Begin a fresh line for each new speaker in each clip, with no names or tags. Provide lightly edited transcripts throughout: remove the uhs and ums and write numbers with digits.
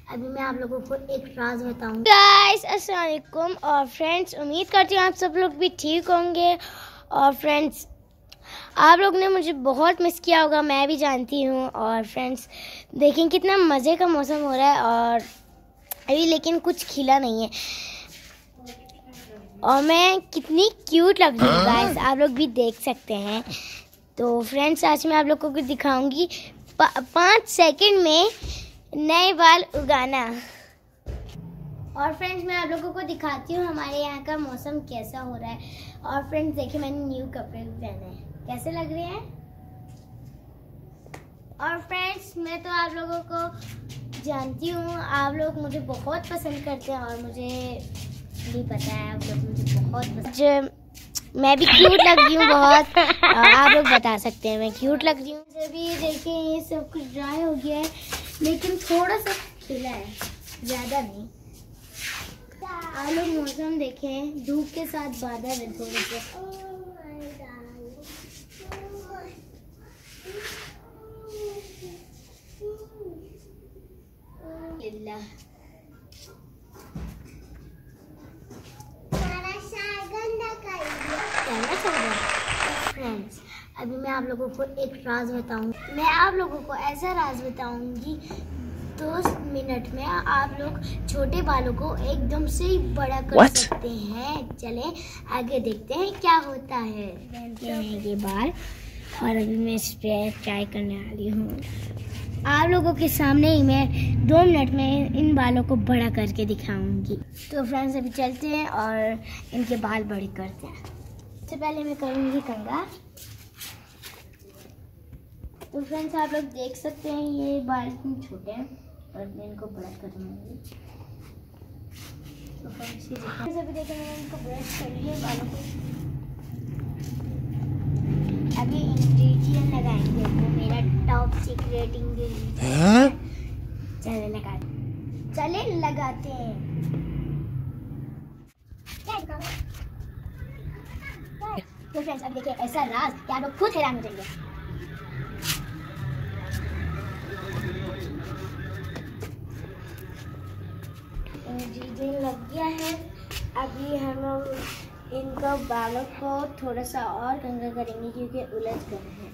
अभी मैं आप लोगों को एक राज बताऊंगी। गाइस अस्सलाम वालेकुम और फ्रेंड्स, उम्मीद करती हूँ आप सब लोग भी ठीक होंगे। और फ्रेंड्स, आप लोग ने मुझे बहुत मिस किया होगा, मैं भी जानती हूँ। और फ्रेंड्स देखें कितना मज़े का मौसम हो रहा है और अभी लेकिन कुछ खिला नहीं है और मैं कितनी क्यूट लग रही हूँ गाइस, आप लोग भी देख सकते हैं। तो फ्रेंड्स आज मैं आप लोगों को दिखाऊंगी 5 सेकंड में नए बाल उगाना। और फ्रेंड्स मैं आप लोगों को दिखाती हूँ हमारे यहाँ का मौसम कैसा हो रहा है। और फ्रेंड्स देखिए मैंने न्यू कपड़े भी पहने हैं, कैसे लग रहे हैं। और फ्रेंड्स मैं तो आप लोगों को जानती हूँ, आप लोग मुझे बहुत पसंद करते हैं और मुझे भी पता है आप लोग मुझे बहुत पसंद। मैं भी क्यूट लग रही हूँ बहुत, आप लोग बता सकते हैं मैं क्यूट लग रही हूँ। अभी देखिए ये सब कुछ ड्राई हो गया है लेकिन थोड़ा सा खिला है, ज़्यादा नहीं। आप लोग मौसम देखें, धूप के साथ बादल है थोड़े से। फ्रेंड्स अभी मैं आप लोगों को एक राज बताऊंगी। मैं आप लोगों को ऐसा राज बताऊंगी 2 मिनट में आप लोग छोटे बालों को एकदम से ही बड़ा कर सकते हैं। चले आगे देखते हैं क्या होता है। पहनते हैं ये बाल और अभी मैं स्प्रे ट्राई करने वाली हूँ। आप लोगों के सामने ही मैं 2 मिनट में इन बालों को बड़ा करके दिखाऊंगी। तो फ्रेंड्स अभी चलते हैं और इनके बाल बड़े करते हैं। सबसे पहले मैं करूँगी कंघा। तो फ्रेंड्स आप लोग देख सकते हैं ये बाल इतने छोटे हैं और मैं इनको बड़ा करूँगी। तो फ्रेंड्स अभी देखें मैंने इनको ब्रश कर लिया बालों को। अभी इंग्रेडिएंट लगाएंगे, वो मेरा टॉप सीक्रेट इंग्रेडिएंट। चले लगाते हैं। तो फ्रेंड्स अब देखिए ऐसा राज कि आप लोग खुद हैरान हो जाएंगे। इंग्रेडिएंट लग गया है। अभी हम लोग इनको बालों को थोड़ा सा और कंघा करेंगे क्योंकि उलझ गए हैं।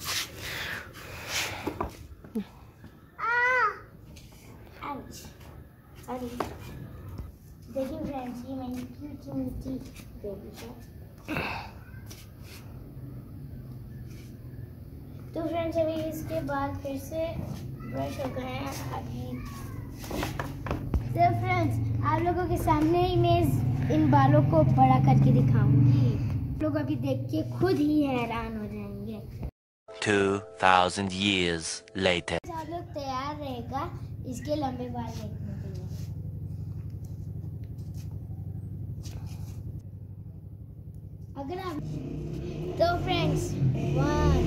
देखिए फ्रेंड्स ये मैंने मीठी बेबी है। तो फ्रेंड्स अभी इसके बाद फिर से ब्रश हो गए हैं अभी। तो फ्रेंड्स आप लोगों के सामने ही मैं इन बालों को बड़ा करके दिखाऊंगी। लोग अभी देख के खुद ही हैरान हो जाएंगे।
2000 years later.
आप लोग तैयार रहेगा इसके लंबे बाल देखने के लिए। अगर आप तो फ्रेंड्स 1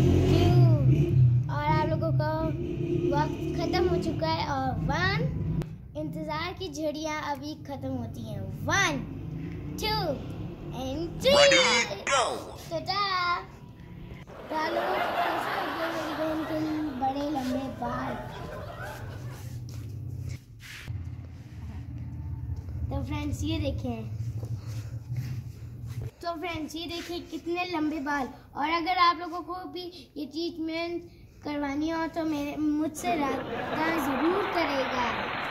2 और आप लोगों का वक्त खत्म हो चुका है और 1 इंतजार की झड़ियां अभी खत्म होती हैं। 1 2 and 3 टाटा। मेरी बहन के बड़े लंबे बाल। तो फ्रेंड्स ये देखें, कितने लंबे बाल। और अगर आप लोगों को भी ये ट्रीटमेंट करवानी हो तो मुझसे राब्ता ज़रूर करेगा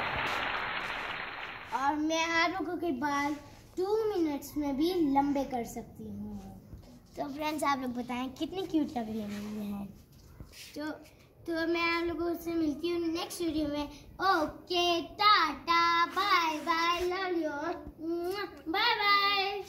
और मैं आप लोगों के बाल 2 मिनट्स में भी लंबे कर सकती हूँ। तो फ्रेंड्स आप लोग बताएं कितनी क्यूट लग रही है। तो मैं आप लोगों से मिलती हूँ नेक्स्ट वीडियो में। Okay tata bye bye, love you, bye bye.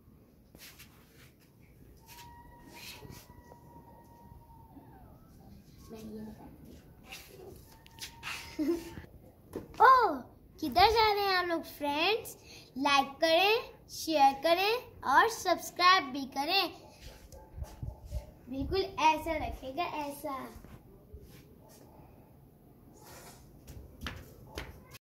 Oh किधर जा रहे हैं आप लोग फ्रेंड्स? लाइक करें, शेयर करें और सब्सक्राइब भी करें। बिल्कुल ऐसा रखेगा, ऐसा।